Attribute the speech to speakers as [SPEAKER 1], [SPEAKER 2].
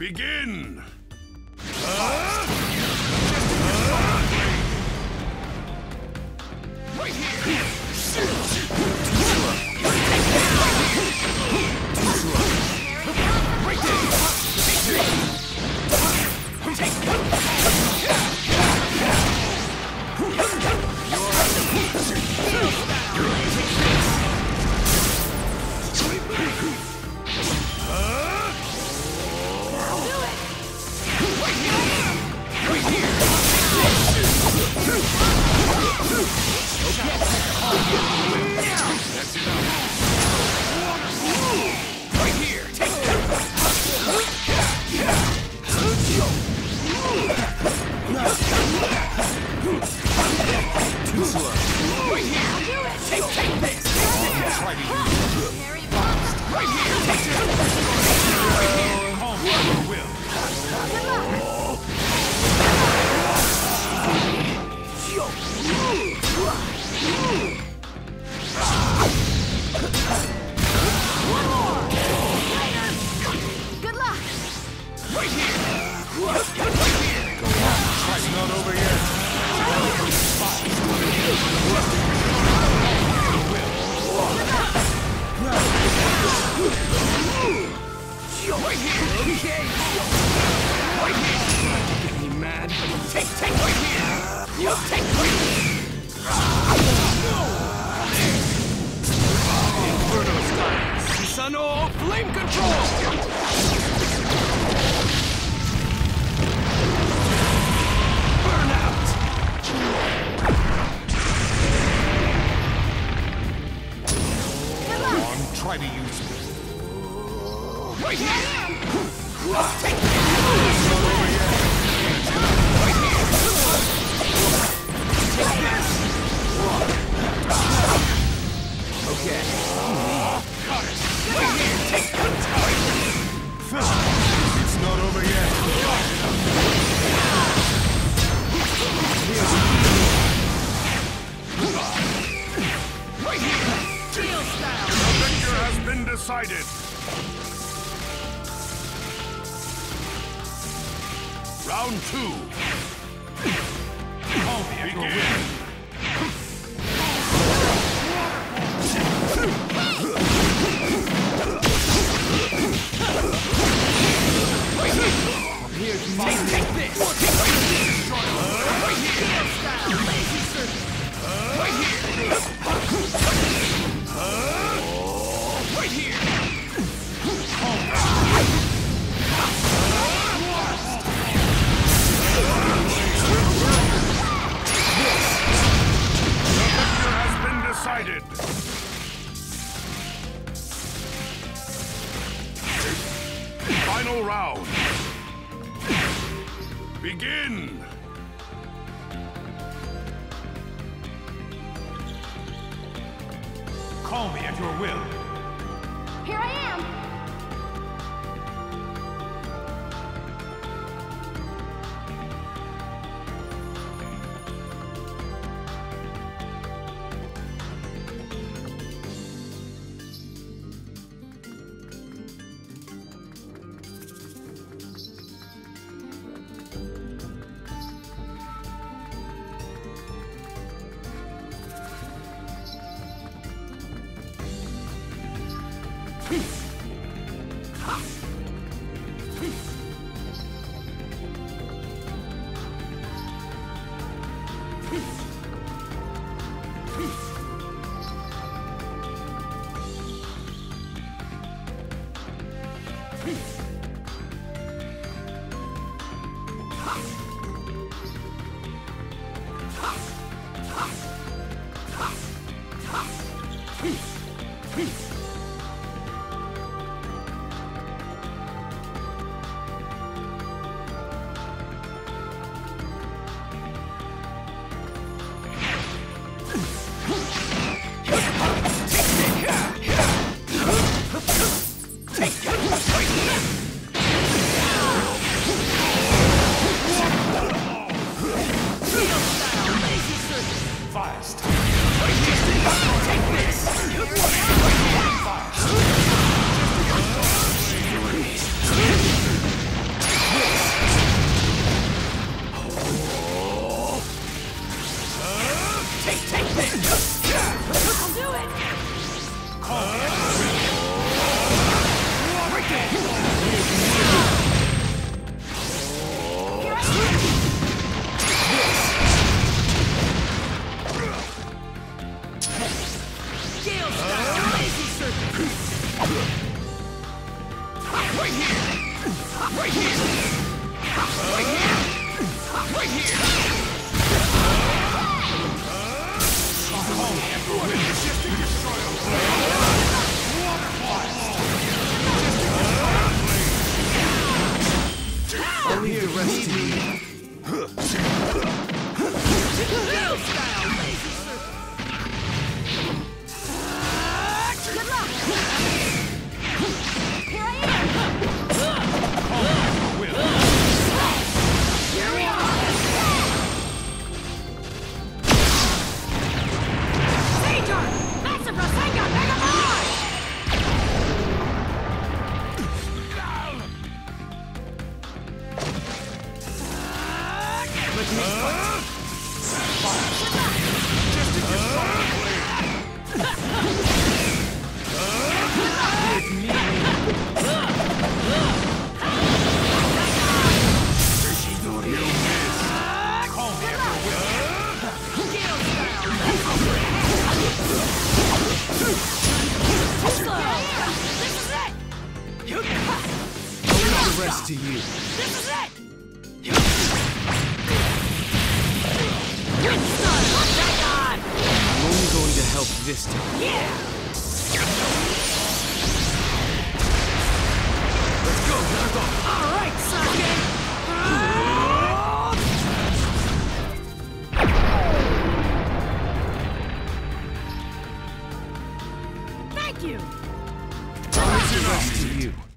[SPEAKER 1] Begin!
[SPEAKER 2] Right here! Flame control! Burnout!
[SPEAKER 1] Come on, try to use me.
[SPEAKER 2] Right here! Take this! Okay. Got it! Right here! Take
[SPEAKER 1] It's not over yet.
[SPEAKER 2] right here! Steel style!
[SPEAKER 1] The victor has been decided. Round 2. Begin.
[SPEAKER 2] Take this! Right here! Lazy serpent! Right here! Right here!
[SPEAKER 1] The victor has been decided. Final round. Begin! Call me at your will.
[SPEAKER 3] Here I am!
[SPEAKER 2] Right here! Right here! Right here! Right here!
[SPEAKER 1] Majestic Destroyer!
[SPEAKER 4] I'll leave the rest to you.
[SPEAKER 2] Gale style, lazy sir!
[SPEAKER 3] Good luck! Here I am! Here we are! Major! Massive Rasengan Mega Mine!
[SPEAKER 4] Let me fight.
[SPEAKER 3] This is it!
[SPEAKER 4] I'll leave the rest to you.
[SPEAKER 3] This is it! Winston! Rasengan!
[SPEAKER 4] I'm only going to help this time.
[SPEAKER 3] Yeah!
[SPEAKER 4] Let's go, knock off.
[SPEAKER 3] All right, Sasuke! Thank you!
[SPEAKER 4] I'll leave the rest to you.